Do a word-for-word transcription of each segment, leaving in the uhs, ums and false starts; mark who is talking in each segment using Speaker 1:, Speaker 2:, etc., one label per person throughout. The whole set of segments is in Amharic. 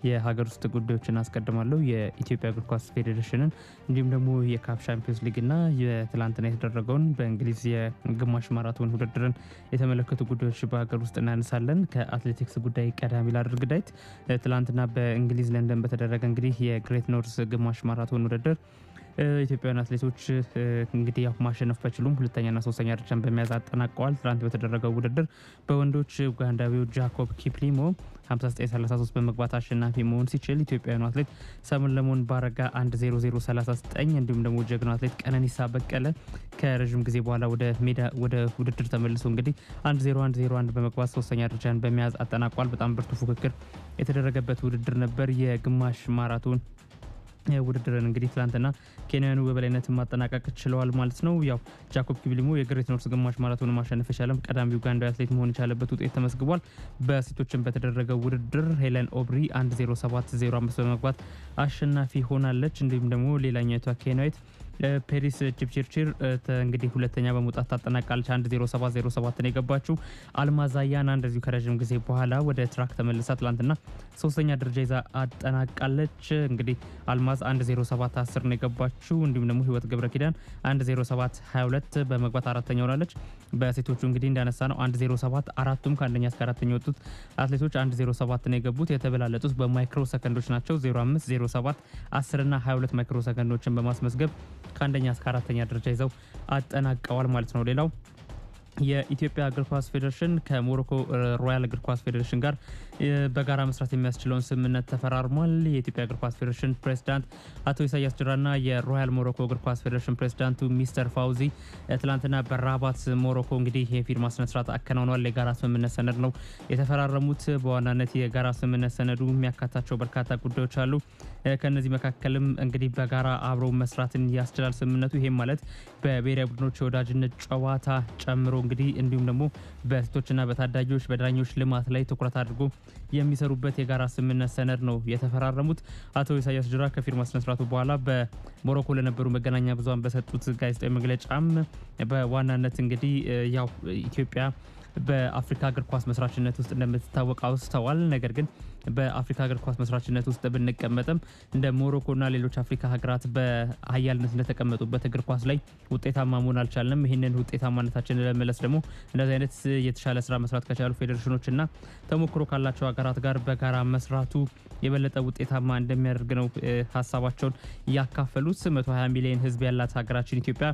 Speaker 1: የሀገር ውስጥ ጉዳዮችን አስቀድማለሁ። የኢትዮጵያ እግር ኳስ ፌዴሬሽንን እንዲሁም ደግሞ የካፍ ቻምፒዮንስ ሊግና የትላንትና የተደረገውን በእንግሊዝ የግማሽ ማራቶን ውድድርን የተመለከቱ ጉዳዮች በሀገር ውስጥ እናነሳለን። ከአትሌቲክስ ጉዳይ ቀዳሚ ላድርግ። ዳዊት ትላንትና በእንግሊዝ ለንደን በተደረገ እንግዲህ የግሬት ኖርዝ ግማሽ ማራቶን ውድድር ኢትዮጵያውያን አትሌቶች እንግዲህ ያው ማሸነፍ ባይችሉም ሁለተኛና ሶስተኛ ደረጃን በመያዝ አጠናቀዋል። ትላንት በተደረገው ውድድር በወንዶች ኡጋንዳዊው ጃኮብ ኪፕሊሞ ሃምሳ ዘጠኝ ሰላሳ ሶስት በመግባት አሸናፊ መሆን ሲችል ኢትዮጵያውያኑ አትሌት ሰለሞን ባረጋ አንድ ዜሮ ዜሮ ሰላሳ ዘጠኝ እንዲሁም ደግሞ ጀግናው አትሌት ቀነኒሳ በቀለ ከረጅም ጊዜ በኋላ ወደ ሜዳ ወደ ውድድር ተመልሶ እንግዲህ አንድ ዜሮ አንድ ዜሮ አንድ በመግባት ሶስተኛ ደረጃን በመያዝ አጠናቋል። በጣም ብርቱ ፉክክር የተደረገበት ውድድር ነበር። የግማሽ ማራቶን ውድድርን እንግዲህ ትላንትና ኬንያኑ በበላይነት ማጠናቀቅ ችለዋል ማለት ነው። ያው ጃኮብ ኪፕሊሞ የግሬት ኖርዝ ግማሽ ማራቶን ማሸነፍ የቻለም ቀዳሚ ኡጋንዳዊ አትሌት መሆን የቻለበት ውጤት ተመስግቧል። በሴቶችም በተደረገው ውድድር ሄለን ኦብሪ አንድ ዜሮ ሰባት ዜሮ አምስት በመግባት አሸናፊ ሆናለች። እንዲሁም ደግሞ ሌላኛይቷ ኬንያዊት ፔሪስ ቺፕቺርቺር እንግዲህ ሁለተኛ በመውጣት ታጠናቃለች። አንድ ዜሮ ሰባት ዜሮ ሰባት ነው የገባችው። አልማዝ አያና እንደዚሁ ከረጅም ጊዜ በኋላ ወደ ትራክ ተመልሳ ትላንትና ሶስተኛ ደረጃ ይዛ አጠናቃለች። እንግዲህ አልማዝ አንድ ዜሮ ሰባት አስር ነው የገባችው። እንዲሁም ደግሞ ህይወት ገብረ ኪዳን አንድ ዜሮ ሰባት ሀያ ሁለት በመግባት አራተኛ ሆናለች። በሴቶቹ እንግዲህ እንዳነሳ ነው አንድ ዜሮ ሰባት አራቱም ከአንደኛ እስከ አራተኛ የወጡት አትሌቶች አንድ ዜሮ ሰባት ነው የገቡት። የተበላለጡት በማይክሮ ሰከንዶች ናቸው። ዜሮ አምስት ዜሮ ሰባት አስር እና ሀያ ሁለት ማይክሮ ሰከንዶችን በማስመዝገብ ከአንደኛ እስከ አራተኛ ደረጃ ይዘው አጠናቀዋል ማለት ነው። ሌላው የኢትዮጵያ እግር ኳስ ፌዴሬሽን ከሞሮኮ ሮያል እግር ኳስ ፌዴሬሽን ጋር በጋራ መስራት የሚያስችለውን ስምምነት ተፈራርሟል። የኢትዮጵያ እግር ኳስ ፌዴሬሽን ፕሬዝዳንት አቶ ኢሳያስ ጅራና የሮያል ሞሮኮ እግር ኳስ ፌዴሬሽን ፕሬዝዳንቱ ሚስተር ፋውዚ ትላንትና በራባት ሞሮኮ እንግዲህ የፊርማ ስነ ስርዓት አከናውኗል። የጋራ ስምምነት ሰነድ ነው የተፈራረሙት። በዋናነት የጋራ ስምምነት ሰነዱ የሚያካታቸው በርካታ ጉዳዮች አሉ። ከነዚህ መካከልም እንግዲህ በጋራ አብረው መስራትን ያስችላል ስምምነቱ። ይሄም ማለት በብሔራዊ ቡድኖች የወዳጅነት ጨዋታ ጨምሮ እንግዲህ እንዲሁም ደግሞ በሴቶችና በታዳጊዎች በዳኞች ልማት ላይ ትኩረት አድርጎ የሚሰሩበት የጋራ ስምምነት ሰነድ ነው የተፈራረሙት። አቶ ኢሳያስ ጅራ ከፊርማ ስነ ስርዓቱ በኋላ በሞሮኮ ለነበሩ መገናኛ ብዙሃን በሰጡት ጋዜጣዊ መግለጫም በዋናነት እንግዲህ ያው ኢትዮጵያ በአፍሪካ እግር ኳስ መስራችነት ውስጥ እንደምትታወቅ አውስተዋል። ነገር ግን በአፍሪካ እግር ኳስ መስራችነት ውስጥ ብንቀመጥም እንደ ሞሮኮና ሌሎች አፍሪካ ሀገራት በሀያልነት እንደተቀመጡበት እግር ኳስ ላይ ውጤታማ መሆን አልቻልንም። ይህንን ውጤታማነታችንን ለመመለስ ደግሞ እንደዚህ አይነት የተሻለ ስራ መስራት ከቻሉ ፌዴሬሽኖችና ተሞክሮ ካላቸው ሀገራት ጋር በጋራ መስራቱ የበለጠ ውጤታማ እንደሚያደርግ ነው ሀሳባቸውን ያካፈሉት። መቶ ሀያ ሚሊዮን ህዝብ ያላት ሀገራችን ኢትዮጵያ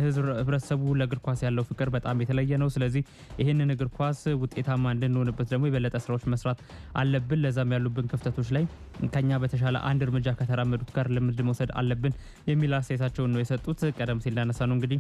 Speaker 1: ህብረተሰቡ ለእግር ኳስ ያለው ፍቅር በጣም የተለየ ነው። ስለዚህ ይህንን እግር ኳስ ውጤታማ እንድንሆንበት ደግሞ የበለጠ ስራዎች መስራት አለብን። ለዛም ያሉብን ክፍተቶች ላይ ከኛ በተሻለ አንድ እርምጃ ከተራመዱት ጋር ልምድ መውሰድ አለብን የሚል አስተያየታቸውን ነው የሰጡት። ቀደም ሲል እንዳነሳ ነው እንግዲህ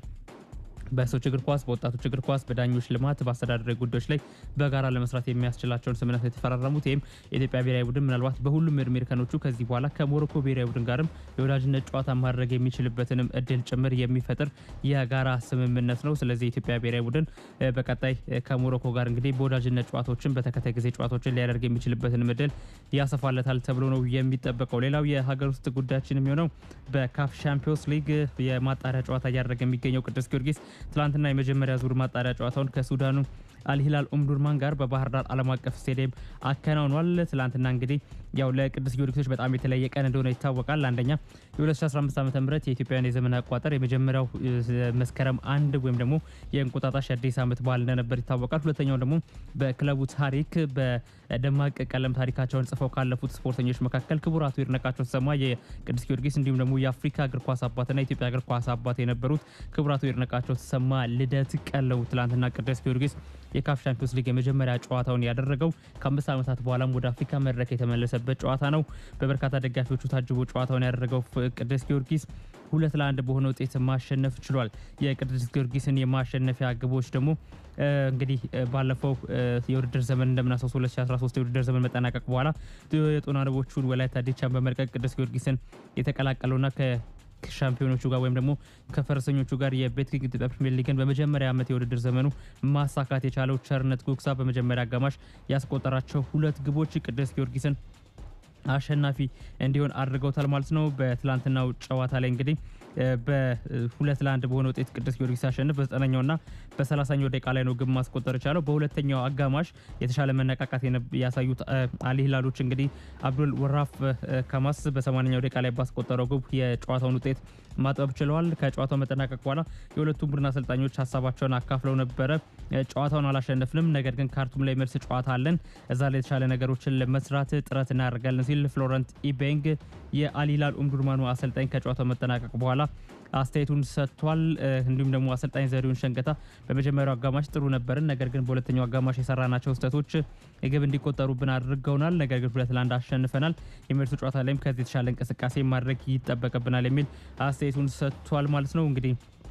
Speaker 1: በሴቶች እግር ኳስ፣ በወጣቶች እግር ኳስ፣ በዳኞች ልማት፣ በአስተዳደራዊ ጉዳዮች ላይ በጋራ ለመስራት የሚያስችላቸውን ስምምነት የተፈራረሙት። ይህም የኢትዮጵያ ብሔራዊ ቡድን ምናልባት በሁሉም እድሜ እርከኖቹ ከዚህ በኋላ ከሞሮኮ ብሔራዊ ቡድን ጋርም የወዳጅነት ጨዋታ ማድረግ የሚችልበትንም እድል ጭምር የሚፈጥር የጋራ ስምምነት ነው። ስለዚህ የኢትዮጵያ ብሔራዊ ቡድን በቀጣይ ከሞሮኮ ጋር እንግዲህ በወዳጅነት ጨዋታዎችን በተከታይ ጊዜ ጨዋታዎችን ሊያደርግ የሚችልበትንም እድል ያሰፋለታል ተብሎ ነው የሚጠበቀው። ሌላው የሀገር ውስጥ ጉዳያችን የሚሆነው በካፍ ቻምፒዮንስ ሊግ የማጣሪያ ጨዋታ እያደረገ የሚገኘው ቅዱስ ጊዮርጊስ ትላንትና የመጀመሪያ ዙር ማጣሪያ ጨዋታውን ከሱዳኑ አልሂላል ኡምዱርማን ጋር በባህር ዳር ዓለም አቀፍ ስቴዲየም አከናውኗል። ትላንትና እንግዲህ ያው ለቅዱስ ጊዮርጊሶች በጣም የተለየ ቀን እንደሆነ ይታወቃል። አንደኛ የ2015 ዓ.ም የኢትዮጵያን የዘመን አቆጣጠር የመጀመሪያው መስከረም አንድ ወይም ደግሞ የእንቁጣጣሽ አዲስ ዓመት በዓል እንደነበር ይታወቃል። ሁለተኛው ደግሞ በክለቡ ታሪክ በደማቅ ቀለም ታሪካቸውን ጽፈው ካለፉት ስፖርተኞች መካከል ክቡር አቶ ይድነቃቸው ተሰማ የቅዱስ ጊዮርጊስ እንዲሁም ደግሞ የአፍሪካ እግር ኳስ አባትና የኢትዮጵያ እግር ኳስ አባት የነበሩት ክቡር አቶ ይድነቃቸው ተሰማ ልደት ቀለው ትላንትና ቅዱስ ጊዮርጊስ የካፍ ቻምፒዮንስ ሊግ የመጀመሪያ ጨዋታውን ያደረገው ከአምስት ዓመታት በኋላም ወደ አፍሪካ መድረክ የተመለሰበት ጨዋታ ነው። በበርካታ ደጋፊዎቹ ታጅቦ ጨዋታውን ያደረገው ቅዱስ ጊዮርጊስ ሁለት ለአንድ በሆነ ውጤት ማሸነፍ ችሏል። የቅዱስ ጊዮርጊስን የማሸነፊያ ግቦች ደግሞ እንግዲህ ባለፈው የውድድር ዘመን እንደምናስታውሰው ሁለት ሺህ አስራ ሶስት የውድድር ዘመን መጠናቀቅ በኋላ የጦና ንቦቹን ወላይታ ዲቻን በመልቀቅ ቅዱስ ጊዮርጊስን የተቀላቀለውና ከ ሻምፒዮኖቹ ጋር ወይም ደግሞ ከፈረሰኞቹ ጋር የቤትኪንግ ኢትዮጵያ ፕሪሚየር ሊግን በመጀመሪያ ዓመት የውድድር ዘመኑ ማሳካት የቻለው ቸርነት ጉግሳ በመጀመሪያ አጋማሽ ያስቆጠራቸው ሁለት ግቦች ቅዱስ ጊዮርጊስን አሸናፊ እንዲሆን አድርገውታል ማለት ነው። በትላንትናው ጨዋታ ላይ እንግዲህ በሁለት ለአንድ በሆነ ውጤት ቅዱስ ጊዮርጊስ አሸንፍ በዘጠነኛውና በሰላሳኛው ደቂቃ ላይ ነው ግብ ማስቆጠር የቻለው። በሁለተኛው አጋማሽ የተሻለ መነቃቃት ያሳዩት አል ሂላሎች እንግዲህ አብዱል ወራፍ ከማስ በሰማንያኛው ደቂቃ ላይ ባስቆጠረው ግብ የጨዋታውን ውጤት ማጥበብ ችለዋል። ከጨዋታው መጠናቀቅ በኋላ የሁለቱም ቡድን አሰልጣኞች ሀሳባቸውን አካፍለው ነበረ። ጨዋታውን አላሸነፍንም፣ ነገር ግን ካርቱም ላይ መልስ ጨዋታ አለን፣ እዛ ላይ የተሻለ ነገሮችን ለመስራት ጥረት እናደርጋለን ሲል ፍሎረንት ኢቤንግ የአል ሂላል ኡምዱርማኑ አሰልጣኝ ከጨዋታው መጠናቀቅ በኋላ አስተያየቱን ሰጥቷል። እንዲሁም ደግሞ አሰልጣኝ ዘሪሁን ሸንገታ በመጀመሪያው አጋማሽ ጥሩ ነበርን፣ ነገር ግን በሁለተኛው አጋማሽ የሰራናቸው ስህተቶች ግብ እንዲቆጠሩብን አድርገውናል፣ ነገር ግን ሁለት ለአንድ አሸንፈናል። የመልሱ ጨዋታ ላይም ከዚህ የተሻለ እንቅስቃሴ ማድረግ ይጠበቅብናል የሚል አስተያየቱን ሰጥቷል ማለት ነው። እንግዲህ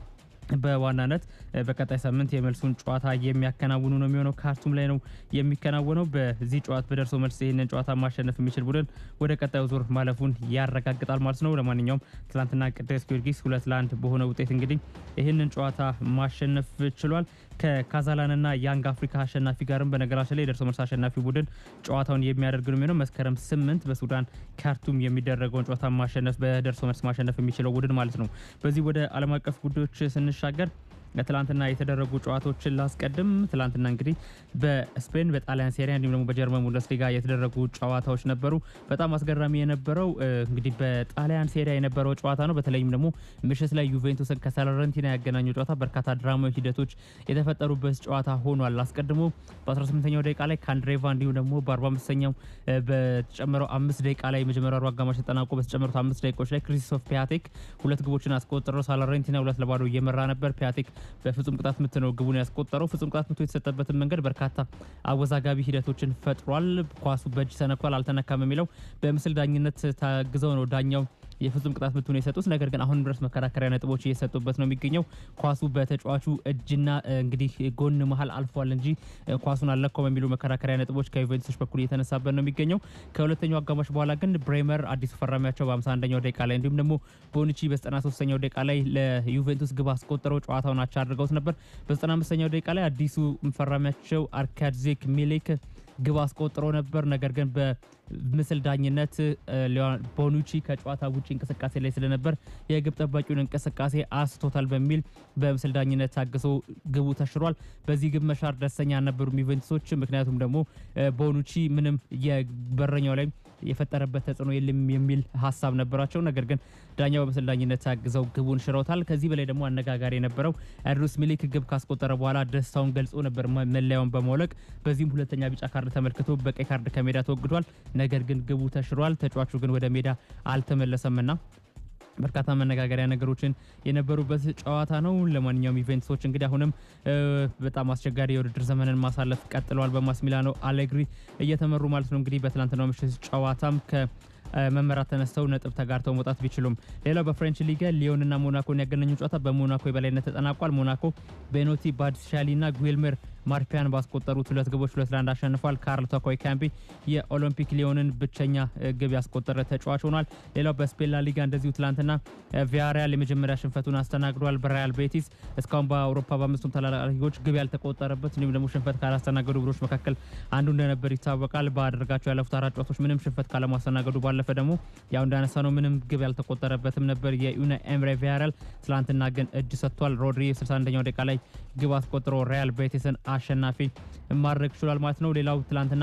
Speaker 1: በዋናነት በቀጣይ ሳምንት የመልሱን ጨዋታ የሚያከናውኑ ነው የሚሆነው። ካርቱም ላይ ነው የሚከናወነው። በዚህ ጨዋታ በደርሶ መልስ ይህንን ጨዋታ ማሸነፍ የሚችል ቡድን ወደ ቀጣዩ ዙር ማለፉን ያረጋግጣል ማለት ነው። ለማንኛውም ትላንትና ቅዱስ ጊዮርጊስ ሁለት ለአንድ በሆነ ውጤት እንግዲህ ይህንን ጨዋታ ማሸነፍ ችሏል። ከካዛላንና ያንግ አፍሪካ አሸናፊ ጋርም በነገራችን ላይ የደርሶ መልስ አሸናፊ ቡድን ጨዋታውን የሚያደርግ ነው የሚሆነው። መስከረም ስምንት በሱዳን ካርቱም የሚደረገውን ጨዋታ ማሸነፍ በደርሶ መልስ ማሸነፍ የሚችለው ቡድን ማለት ነው። በዚህ ወደ ዓለም አቀፍ ጉዳዮች ስንሻገር ትላንትና የተደረጉ ጨዋታዎችን ላስቀድም። ትላንትና እንግዲህ በስፔን በጣሊያን ሴሪያ እንዲሁም ደግሞ በጀርመን ቡንደስሊጋ የተደረጉ ጨዋታዎች ነበሩ። በጣም አስገራሚ የነበረው እንግዲህ በጣሊያን ሴሪያ የነበረው ጨዋታ ነው። በተለይም ደግሞ ምሽት ላይ ዩቬንቱስን ከሳለረንቲና ያገናኙ ጨዋታ በርካታ ድራማዊ ሂደቶች የተፈጠሩበት ጨዋታ ሆኗል። አስቀድሞ በ18ኛው ደቂቃ ላይ ካንድሬቫ እንዲሁም ደግሞ በ45ኛው በተጨመረው አምስት ደቂቃ ላይ የመጀመሪያው አጋማሽ ተጠናቆ በተጨመሩት አምስት ደቂቃዎች ላይ ክሪስቶፍ ፒያቴክ ሁለት ግቦችን አስቆጥሮ ሳለረንቲና ሁለት ለባዶ እየመራ ነበር። ፒያቴክ በፍጹም ቅጣት ምት ነው ግቡን ያስቆጠረው። ፍጹም ቅጣት ምቱ የተሰጠበትን መንገድ በርካታ አወዛጋቢ ሂደቶችን ፈጥሯል። ኳሱ በእጅ ተነኳል አልተነካም የሚለው በምስል ዳኝነት ታግዘው ነው ዳኛው የፍጹም ቅጣት ምቱን የሰጡት። ነገር ግን አሁን ድረስ መከራከሪያ ነጥቦች እየሰጡበት ነው የሚገኘው። ኳሱ በተጫዋቹ እጅና እንግዲህ ጎን መሃል አልፏል እንጂ ኳሱን አልነካውም የሚሉ መከራከሪያ ነጥቦች ከዩቬንቱስ በኩል እየተነሳበት ነው የሚገኘው። ከሁለተኛው አጋማሽ በኋላ ግን ብሬመር አዲሱ ፈራሚያቸው በ51ኛው ደቂቃ ላይ እንዲሁም ደግሞ ቦኑቺ በ93ኛው ደቂቃ ላይ ለዩቬንቱስ ግብ አስቆጥረው ጨዋታውን አቻ አድርገውት ነበር። በ95ኛው ደቂቃ ላይ አዲሱ ፈራሚያቸው አርካድዜክ ሚሌክ ግብ አስቆጥሮ ነበር። ነገር ግን በምስል ዳኝነት ቦኑቺ ከጨዋታ ውጪ እንቅስቃሴ ላይ ስለነበር የግብ ጠባቂውን እንቅስቃሴ አስቶታል በሚል በምስል ዳኝነት ታግሶ ግቡ ተሽሯል። በዚህ ግብ መሻር ደስተኛ ነበሩ ዩቬንቱሶች። ምክንያቱም ደግሞ ቦኑቺ ምንም የበረኛው ላይ የፈጠረበት ተጽዕኖ የለም የሚል ሀሳብ ነበራቸው። ነገር ግን ዳኛው በምስል ዳኝነት ታግዘው ግቡን ሽረውታል። ከዚህ በላይ ደግሞ አነጋጋሪ የነበረው አድሩስ ሚሊክ ግብ ካስቆጠረ በኋላ ደስታውን ገልጾ ነበር መለያውን በማውለቅ። በዚህም ሁለተኛ ቢጫ ካርድ ተመልክቶ በቀይ ካርድ ከሜዳ ተወግዷል። ነገር ግን ግቡ ተሽሯል። ተጫዋቹ ግን ወደ ሜዳ አልተመለሰምና በርካታ መነጋገሪያ ነገሮችን የነበሩበት ጨዋታ ነው። ለማንኛውም ኢቨንትሶች እንግዲህ አሁንም በጣም አስቸጋሪ የውድድር ዘመንን ማሳለፍ ቀጥለዋል። በማስሚላኖ አሌግሪ እየተመሩ ማለት ነው። እንግዲህ በትላንትናው ምሽት ጨዋታም ከ መመራት ተነስተው ነጥብ ተጋርተው መውጣት ቢችሉም ሌላው በፍሬንች ሊግ ሊዮንና ሞናኮን ያገናኙ ጨዋታ በሞናኮ የበላይነት ተጠናቋል። ሞናኮ ቤኖቲ ባድሻሊና ጉልመር ማርፒያን ባስቆጠሩት ሁለት ግቦች ሁለት ለአንድ አሸንፏል። ካርል ቶኮይ ካምቢ የኦሎምፒክ ሊዮንን ብቸኛ ግብ ያስቆጠረ ተጫዋች ሆኗል። ሌላው በስፔን ላ ሊጋ እንደዚሁ ትላንትና ቪያሪያል የመጀመሪያ ሽንፈቱን አስተናግዷል። በሪያል ቤቲስ እስካሁን በአውሮፓ በአምስቱም ታላላቅ ሊጎች ግብ ያልተቆጠረበት እንዲሁም ደግሞ ሽንፈት ካላስተናገዱ ቡድኖች መካከል አንዱ እንደነበር ይታወቃል። ባደረጋቸው ያለፉት አራት ጨዋታዎች ምንም ሽንፈት ካለማስተናገዱ ባለፈ ደግሞ ያው እንዳነሳ ነው ምንም ግብ ያልተቆጠረበትም ነበር የዩናይ ኤምሬ ቪያሪያል። ትላንትና ግን እጅ ሰጥቷል። ሮድሪ ስልሳ አንደኛው ደቂቃ ላይ ግብ አስቆጥሮ ሪያል ቤቲስን አሸናፊ ማድረግ ችሏል ማለት ነው። ሌላው ትላንትና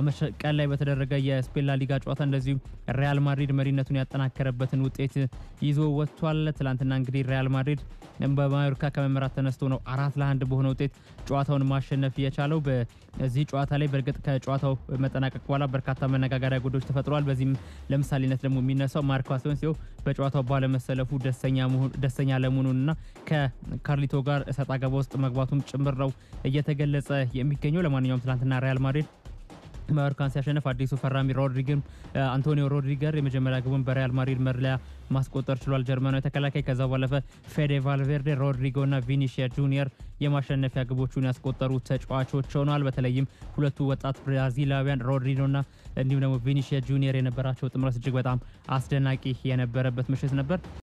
Speaker 1: ቀን ላይ በተደረገ የስፔን ላ ሊጋ ጨዋታ እንደዚሁ ሪያል ማድሪድ መሪነቱን ያጠናከረበትን ውጤት ይዞ ወጥቷል። ትላንትና እንግዲህ ሪያል ማድሪድ በማዮርካ ከመመራት ተነስቶ ነው አራት ለአንድ በሆነ ውጤት ጨዋታውን ማሸነፍ የቻለው። በዚህ ጨዋታ ላይ በእርግጥ ከጨዋታው መጠናቀቅ በኋላ በርካታ መነጋገሪያ ጉዳዮች ተፈጥረዋል። በዚህም ለምሳሌነት ደግሞ የሚነሳው ማርኮ አሴንሲዮ በጨዋታው ባለመሰለፉ ደስተኛ ለመሆኑንና ከካርሊቶ ጋር እሰጥ አገባ ውስጥ መግባቱም ጭምር ነው እየተገለጸ የሚገኘው። ለማንኛውም ትላንትና ሪያል ማድሪድ ማዮርካን ሲያሸንፍ አዲሱ ፈራሚ ሮድሪገን አንቶኒዮ ሮድሪገር የመጀመሪያ ግቡን በሪያል ማድሪድ መለያ ማስቆጠር ችሏል። ጀርመናዊ ተከላካይ ከዛ ባለፈ ፌዴ ቫልቬርዴ፣ ሮድሪጎና ቪኒሺያ ጁኒየር የማሸነፊያ ግቦቹን ያስቆጠሩ ተጫዋቾች ሆነዋል። በተለይም ሁለቱ ወጣት ብራዚላውያን ሮድሪጎና እንዲሁም ደግሞ ቪኒሺያ ጁኒየር የነበራቸው ጥምረት እጅግ በጣም አስደናቂ የነበረበት ምሽት ነበር።